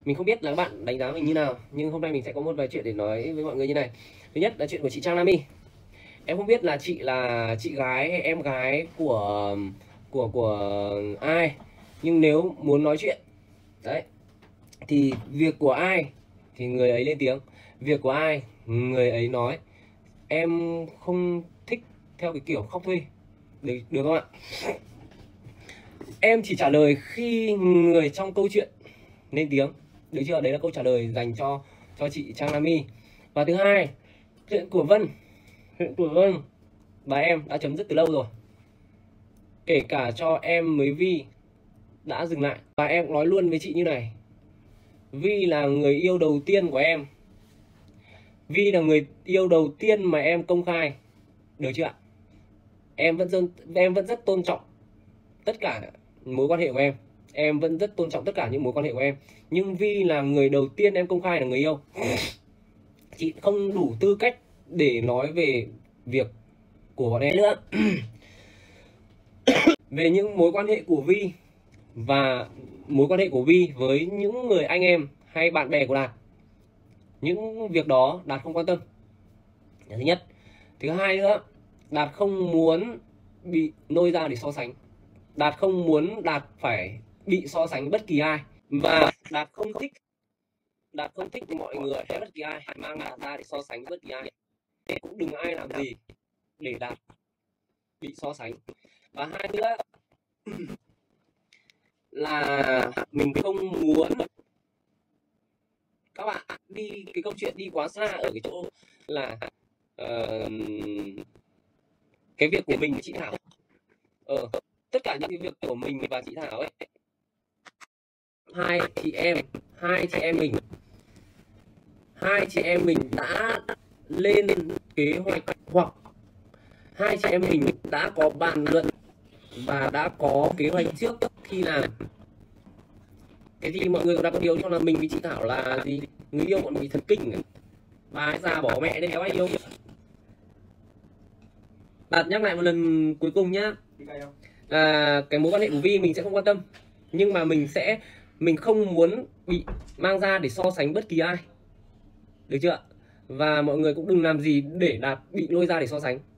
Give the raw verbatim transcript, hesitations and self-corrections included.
Mình không biết là các bạn đánh giá mình như nào, nhưng hôm nay mình sẽ có một vài chuyện để nói với mọi người như này. Thứ nhất là chuyện của chị Trang Nam My. Em không biết là chị là chị gái hay em gái của của của ai, nhưng nếu muốn nói chuyện đấy thì việc của ai thì người ấy lên tiếng, việc của ai người ấy nói. Em không thích theo cái kiểu khóc thuê, được, được không ạ? Em chỉ trả lời khi người trong câu chuyện lên tiếng, được chưa? Đấy là câu trả lời dành cho cho chị Trang Nam My. Và thứ hai, chuyện của Vân, chuyện của Vân và em đã chấm dứt từ lâu rồi, kể cả cho em mới Vi đã dừng lại. Và em nói luôn với chị như này, Vi là người yêu đầu tiên của em, Vi là người yêu đầu tiên mà em công khai, được chưa ạ? Em vẫn dân, em vẫn rất tôn trọng tất cả mối quan hệ của em, em vẫn rất tôn trọng tất cả những mối quan hệ của em, nhưng Vi là người đầu tiên em công khai là người yêu. Chị không đủ tư cách để nói về việc của bọn em nữa. Về những mối quan hệ của Vi và mối quan hệ của Vi với những người anh em hay bạn bè của Đạt, những việc đó Đạt không quan tâm, thứ nhất. Thứ hai nữa, Đạt không muốn bị nôi ra để so sánh, Đạt không muốn Đạt phải bị so sánh bất kỳ ai, và Đạt không thích Đạt không thích mọi người hay bất kỳ ai mang Đạt ra để so sánh bất kỳ ai. Cũng đừng ai làm gì để Đạt bị so sánh. Và hai nữa là mình không muốn các bạn đi cái câu chuyện đi quá xa ở cái chỗ là uh, cái việc của mình với chị Thảo. Ờ, tất cả những cái việc của mình và chị Thảo ấy, hai chị em hai chị em mình hai chị em mình đã lên kế hoạch, hoặc hai chị em mình đã có bàn luận và đã có kế hoạch trước khi làm. Cái gì mọi người cũng đã có điều cho là mình với chị Thảo là gì, người yêu bọn mình thần kinh, bà ấy già bỏ mẹ nên kéo anh yêu. Đạt nhắc lại một lần cuối cùng nhá, à, cái mối quan hệ của Vi mình sẽ không quan tâm, nhưng mà mình sẽ mình không muốn bị mang ra để so sánh bất kỳ ai, được chưa? Và mọi người cũng đừng làm gì để Đạt bị lôi ra để so sánh.